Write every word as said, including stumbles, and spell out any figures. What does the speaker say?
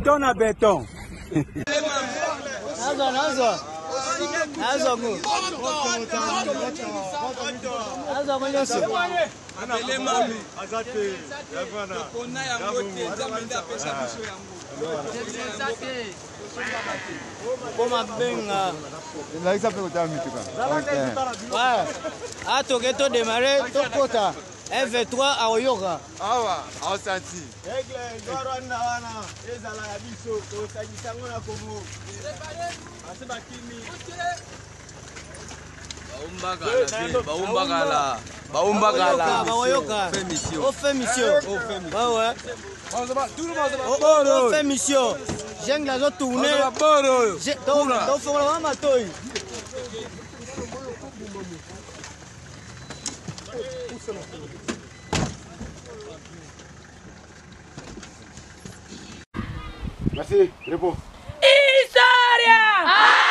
béton na béton. Nazo nazo. Nazo go. Nazo go nyoso. Abele mami. Azate. Yavana. Kona ya mote zamenda pesa biso yango. Azate. Koma benga. Laisa pe kutami tuka. Ouais. Ah to geto démarrer to kota. F trois à Oyoka. Awa, au senti. Egle ndoro na wana ezala ya biso to sajisango na komo. Aseba kimi. Baumbagala, baumbagala. Baumbagala. Baoyoka. Fait mission. On fait mission. On fait mission. Ouais ouais. Tout le monde On fait mission. J'ai la zo tourner. J'ai donc donc faut la matoi. Merci, repos. História!